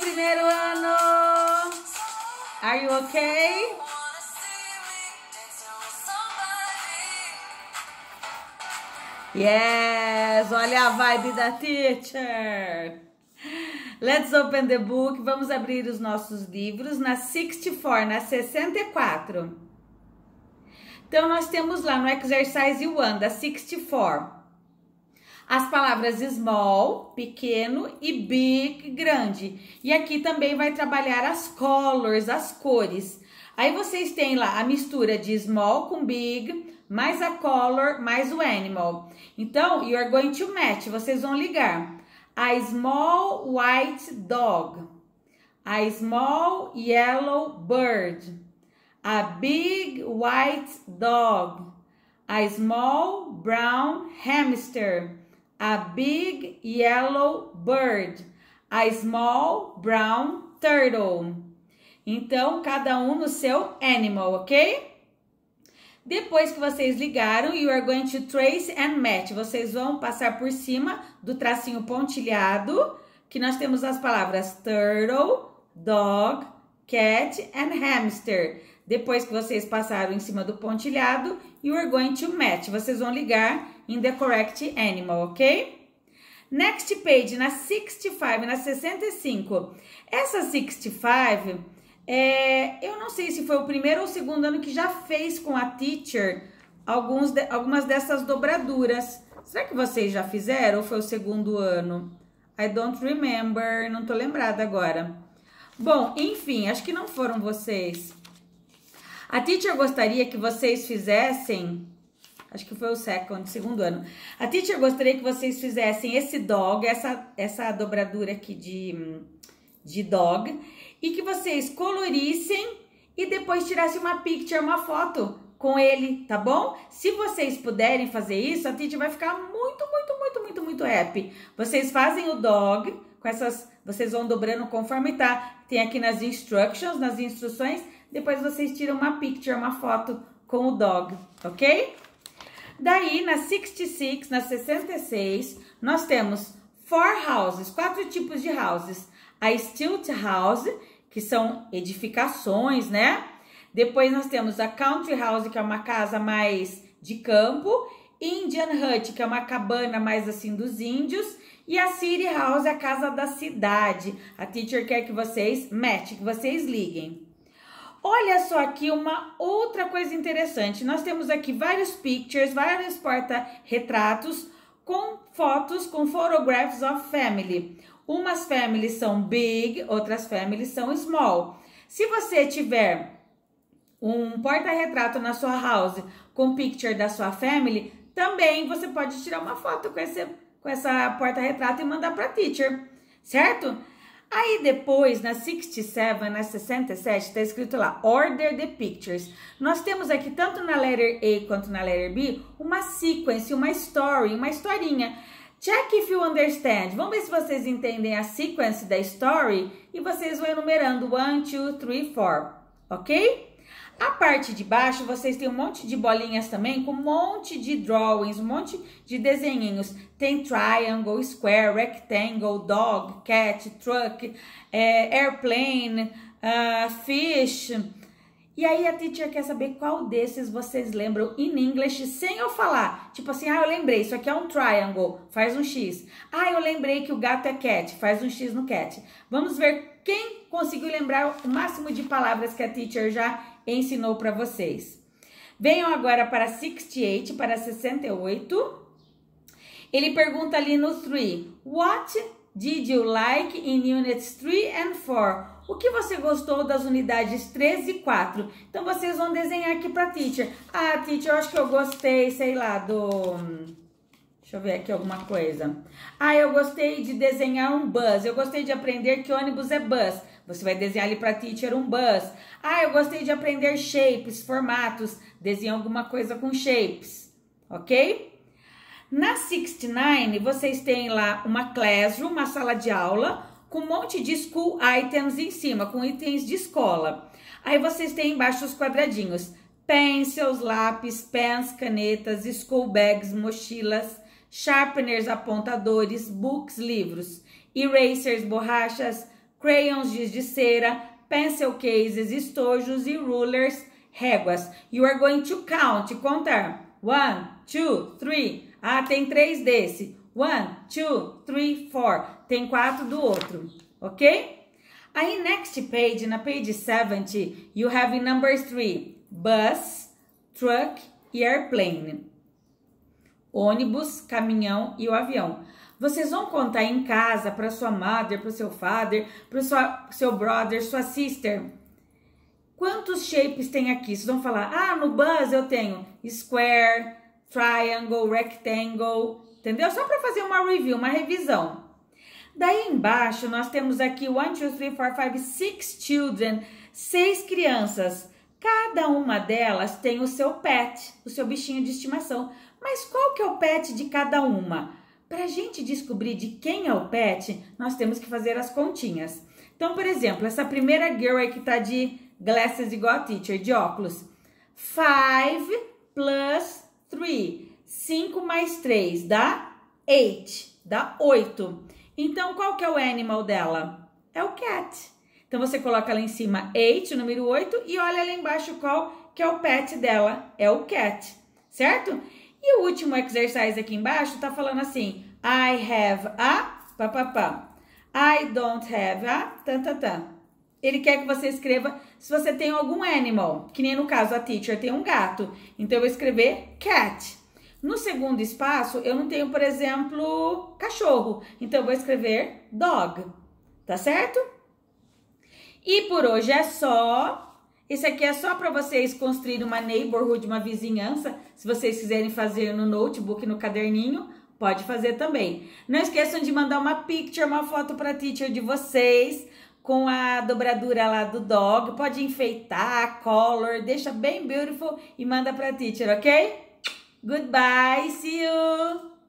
primeiro ano! Are you okay? Yes! Olha a vibe da teacher! Let's open the book. Vamos abrir os nossos livros na 64, na 64. Então, nós temos lá no Exercise 1 da 64 as palavras small, pequeno, e big, grande. E aqui também vai trabalhar as colors, as cores. Aí vocês têm lá a mistura de small com big, mais a color, mais o animal. Então, you are going to match, vocês vão ligar. A small white dog, a small yellow bird, a big white dog, a small brown hamster, a big yellow bird, a small brown turtle. Então, cada um no seu animal, ok? Depois que vocês ligaram, you are going to trace and match. Vocês vão passar por cima do tracinho pontilhado, que nós temos as palavras turtle, dog, cat and hamster. Depois que vocês passaram em cima do pontilhado, you are going to match. Vocês vão ligar in the correct animal, ok? Next page, na 65, na 65. Essa 65, eu não sei se foi o primeiro ou o segundo ano que já fez com a teacher algumas dessas dobraduras. Será que vocês já fizeram ou foi o segundo ano? I don't remember, não tô lembrada agora. Bom, enfim, acho que não foram vocês. A teacher gostaria que vocês fizessem, acho que foi o segundo ano. A teacher gostaria que vocês fizessem esse dog, essa dobradura aqui de dog, e que vocês colorissem e depois tirassem uma picture, uma foto com ele, tá bom? Se vocês puderem fazer isso, a teacher vai ficar muito happy. Vocês fazem o dog com essas, vocês vão dobrando conforme tá. Tem aqui nas instructions, nas instruções, depois vocês tiram uma picture, uma foto com o dog, ok? Daí, na 66, na 66, nós temos 4 houses, 4 tipos de houses. A stilt house, que são edificações, né? Depois nós temos a country house, que é uma casa mais de campo. Indian hut, que é uma cabana mais assim dos índios. E a city house é a casa da cidade. A teacher quer que vocês matchem, que vocês liguem. Olha só aqui uma outra coisa interessante. Nós temos aqui vários pictures, vários porta-retratos com fotos, com photographs of family. Umas families são big, outras families são small. Se você tiver um porta-retrato na sua house com picture da sua family, também você pode tirar uma foto com essa porta-retrato e mandar para a teacher, certo? Aí depois, na 67, na 67, está escrito lá, order the pictures. Nós temos aqui, tanto na letter A quanto na letter B, uma sequence, uma story, uma historinha. Check if you understand. Vamos ver se vocês entendem a sequence da story e vocês vão enumerando 1, 2, 3, 4, ok? A parte de baixo, vocês têm um monte de bolinhas também, com um monte de drawings, um monte de desenhinhos. Tem triangle, square, rectangle, dog, cat, truck, airplane, fish. E aí a teacher quer saber qual desses vocês lembram in English sem eu falar. Tipo assim, eu lembrei, isso aqui é um triangle, faz um X. Eu lembrei que o gato é cat, faz um X no cat. Vamos ver quem conseguiu lembrar o máximo de palavras que a teacher já ensinou para vocês. Venham agora para 68, para 68. Ele pergunta ali no 3. What did you like in units 3 and 4? O que você gostou das unidades 3 e 4? Então, vocês vão desenhar aqui para a teacher. Teacher, eu acho que eu gostei, sei lá, do... Deixa eu ver aqui alguma coisa. Eu gostei de desenhar um bus. Eu gostei de aprender que ônibus é bus. Você vai desenhar ali para a teacher um bus. Eu gostei de aprender shapes, formatos. Desenha alguma coisa com shapes, ok? Na 69, vocês têm lá uma classroom, uma sala de aula, com um monte de school items em cima, com itens de escola. Aí vocês têm embaixo os quadradinhos. Pencils, lápis, pens, canetas, school bags, mochilas, sharpeners, apontadores, books, livros, erasers, borrachas, crayons, giz de cera, pencil cases, estojos e rulers, réguas. You are going to count, contar. 1, 2, 3. Ah, tem 3 desse. 1, 2, 3, 4. Tem 4 do outro, ok? Aí, next page, na page 70, you have in number 3, bus, truck e airplane. Ônibus, caminhão e o avião. Vocês vão contar em casa para sua mother, para o seu father, para o seu brother, sua sister. Quantos shapes tem aqui? Vocês vão falar, ah, no bus eu tenho square, triangle, rectangle, entendeu? Só para fazer uma review, uma revisão. Daí embaixo nós temos aqui 1, 2, 3, 4, 5, 6 children, 6 crianças. Cada uma delas tem o seu pet, o seu bichinho de estimação. Mas qual que é o pet de cada uma? Para a gente descobrir de quem é o pet, nós temos que fazer as continhas. Então, por exemplo, essa primeira girl aí que tá de glasses igual a teacher, de óculos. 5 plus 3. 5 mais 3 dá 8. Dá 8. Então, qual que é o animal dela? É o cat. Então, você coloca lá em cima 8, o número 8, e olha lá embaixo qual que é o pet dela. É o cat, certo? E o último exercise aqui embaixo tá falando assim, I have a papapá. I don't have a tantatã. Ele quer que você escreva se você tem algum animal, que nem no caso a teacher tem um gato. Então, eu vou escrever cat. No segundo espaço, eu não tenho, por exemplo, cachorro. Então, eu vou escrever dog. Tá certo? E por hoje é só. Esse aqui é só para vocês construírem uma neighborhood, uma vizinhança. Se vocês quiserem fazer no notebook, no caderninho, pode fazer também. Não esqueçam de mandar uma picture, uma foto para a teacher de vocês, com a dobradura lá do dog. Pode enfeitar, color, deixa bem beautiful e manda para a teacher, ok? Goodbye, see you!